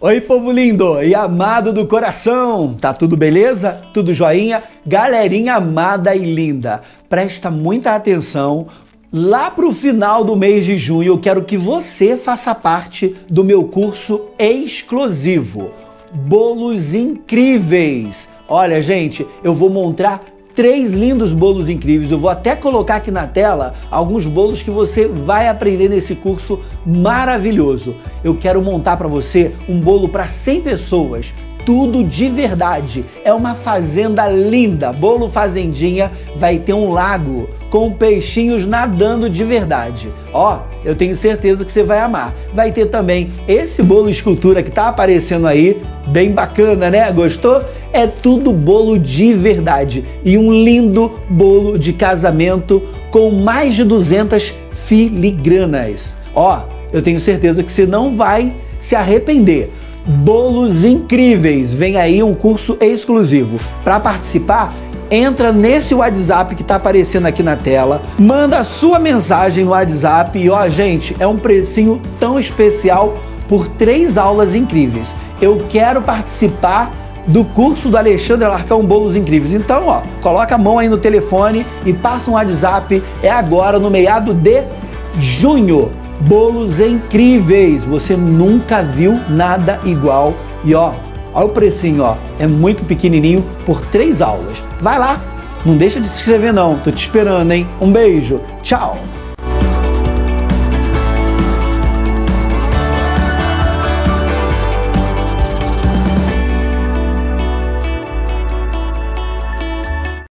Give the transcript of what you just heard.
Oi, povo lindo e amado do coração! Tá tudo beleza? Tudo joinha? Galerinha amada e linda, presta muita atenção. Lá pro final do mês de junho, eu quero que você faça parte do meu curso exclusivo, Bolos Incríveis. Olha, gente, eu vou montar 3 lindos bolos incríveis. Eu vou até colocar aqui na tela alguns bolos que você vai aprender nesse curso maravilhoso. Eu quero montar para você um bolo para 100 pessoas. Tudo de verdade. É uma fazenda linda. Bolo fazendinha, vai ter um lago com peixinhos nadando de verdade. Ó, eu tenho certeza que você vai amar. Vai ter também esse bolo escultura que tá aparecendo aí, bem bacana, né? Gostou? É tudo bolo de verdade e um lindo bolo de casamento com mais de 200 filigranas. Ó, eu tenho certeza que você não vai se arrepender. Bolos Incríveis, vem aí um curso exclusivo. Para participar, entra nesse WhatsApp que tá aparecendo aqui na tela, manda a sua mensagem no WhatsApp e ó, gente, é um precinho tão especial por 3 aulas incríveis. Eu quero participar do curso do Alexandre Alarcão Bolos Incríveis. Então, ó, coloca a mão aí no telefone e passa um WhatsApp, é agora no meado de junho. Bolos Incríveis, você nunca viu nada igual. E ó, olha o precinho, ó, é muito pequenininho por 3 aulas. Vai lá, não deixa de se inscrever não, tô te esperando, hein? Um beijo, tchau!